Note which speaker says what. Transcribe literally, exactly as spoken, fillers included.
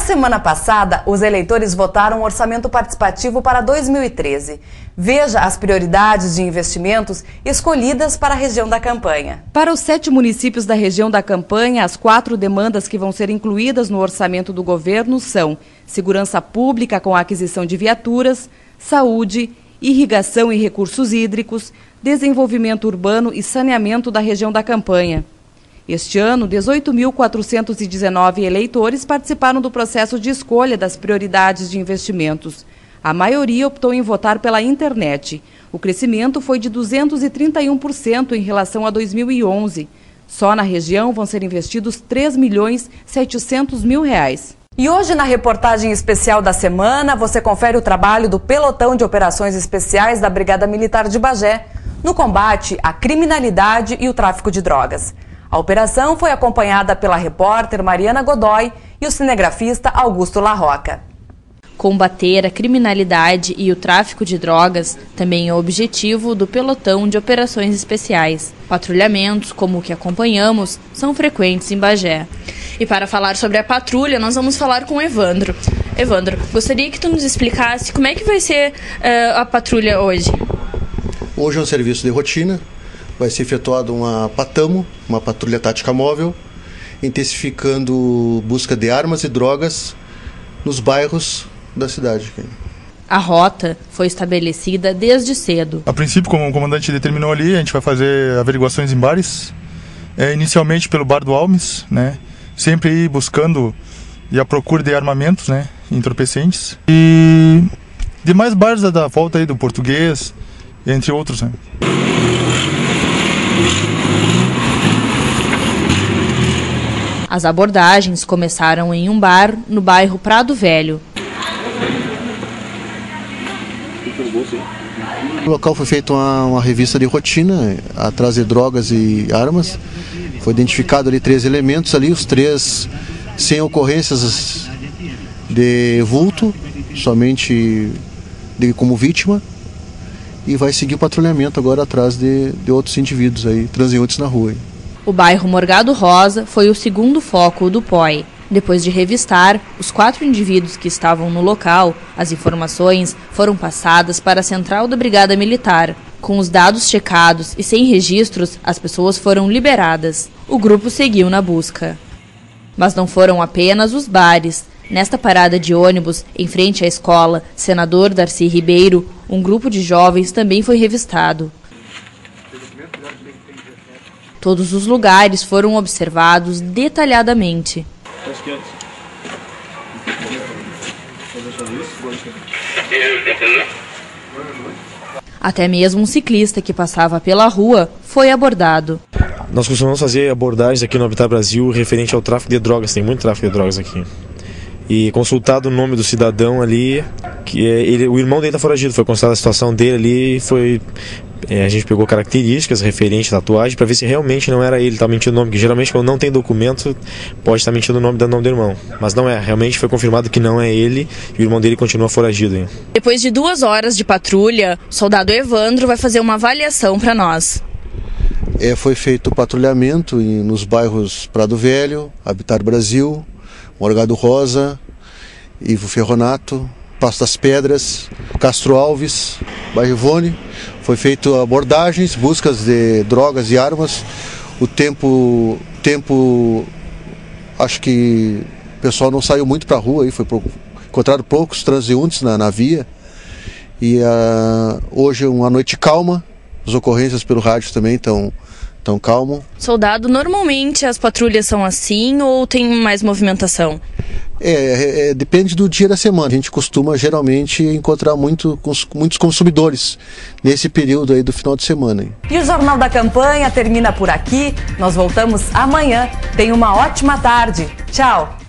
Speaker 1: semana passada, os eleitores votaram um orçamento participativo para dois mil e treze. Veja as prioridades de investimentos escolhidas para a região da campanha. Para os sete municípios da região da campanha, as quatro demandas que vão ser incluídas no orçamento do governo são segurança pública com a aquisição de viaturas, saúde, irrigação e recursos hídricos, desenvolvimento urbano e saneamento da região da campanha. Este ano, dezoito mil quatrocentos e dezenove eleitores participaram do processo de escolha das prioridades de investimentos. A maioria optou em votar pela internet. O crescimento foi de duzentos e trinta e um por cento em relação a dois mil e onze. Só na região vão ser investidos três milhões e setecentos mil reais. E hoje, na reportagem especial da semana, você confere o trabalho do Pelotão de Operações Especiais da Brigada Militar de Bagé no combate à criminalidade e o tráfico de drogas. A operação foi acompanhada pela repórter Mariana Godoy e o cinegrafista Augusto Larroca.
Speaker 2: Combater a criminalidade e o tráfico de drogas também é o objetivo do Pelotão de Operações Especiais. Patrulhamentos, como o que acompanhamos, são frequentes em Bagé. E para falar sobre a patrulha, nós vamos falar com o Evandro. Evandro, gostaria que tu nos explicasse como é que vai ser uh, a patrulha hoje.
Speaker 3: Hoje é um serviço de rotina. Vai ser efetuada uma PATAMO, uma patrulha tática móvel, intensificando busca de armas e drogas nos bairros da cidade.
Speaker 2: A rota foi estabelecida desde cedo.
Speaker 4: A princípio, como o comandante determinou ali, a gente vai fazer averiguações em bares, é, inicialmente pelo bar do Almes, né? Sempre ir buscando e à procura de armamentos, né? Entorpecentes. E demais bares da volta aí do Português, entre outros, né?
Speaker 2: As abordagens começaram em um bar no bairro Prado Velho.
Speaker 3: No local foi feita uma, uma revista de rotina atrás de drogas e armas. Foi identificado ali três elementos ali, os três sem ocorrências de vulto, somente de, como vítima. E vai seguir o patrulhamento agora atrás de, de outros indivíduos aí, transeuntes na rua.
Speaker 2: O bairro Morgado Rosa foi o segundo foco do P O I. Depois de revistar os quatro indivíduos que estavam no local, as informações foram passadas para a central da Brigada Militar. Com os dados checados e sem registros, as pessoas foram liberadas. O grupo seguiu na busca. Mas não foram apenas os bares. Nesta parada de ônibus, em frente à escola Senador Darcy Ribeiro, um grupo de jovens também foi revistado. Todos os lugares foram observados detalhadamente. Até mesmo um ciclista que passava pela rua foi abordado.
Speaker 5: Nós costumamos fazer abordagens aqui no Habitat Brasil referente ao tráfico de drogas, tem muito tráfico de drogas aqui. E consultado o nome do cidadão ali, que é, ele, o irmão dele está foragido, foi constatada a situação dele ali, foi, é, a gente pegou características referentes à tatuagem para ver se realmente não era ele, está mentindo o nome, porque geralmente quando não tem documento pode estar mentindo o nome do nome do irmão, mas não é, realmente foi confirmado que não é ele e o irmão dele continua foragido. Hein?
Speaker 2: Depois de duas horas de patrulha, o soldado Evandro vai fazer uma avaliação para nós.
Speaker 3: É, foi feito o patrulhamento em, nos bairros Prado Velho, Habitat Brasil, Morgado Rosa, Ivo Ferronato, Passo das Pedras, Castro Alves, bairro Ivone. Foi feito abordagens, buscas de drogas e armas. O tempo, tempo acho que o pessoal não saiu muito para a rua, aí foi encontrado poucos transeuntes na, na via. E uh, hoje uma noite calma, as ocorrências pelo rádio também estão tão calmo.
Speaker 2: Soldado, normalmente as patrulhas são assim ou tem mais movimentação?
Speaker 3: É, é, depende do dia da semana. A gente costuma geralmente encontrar muito, muitos consumidores nesse período aí do final de semana.
Speaker 1: E o Jornal da Campanha termina por aqui. Nós voltamos amanhã. Tenha uma ótima tarde. Tchau!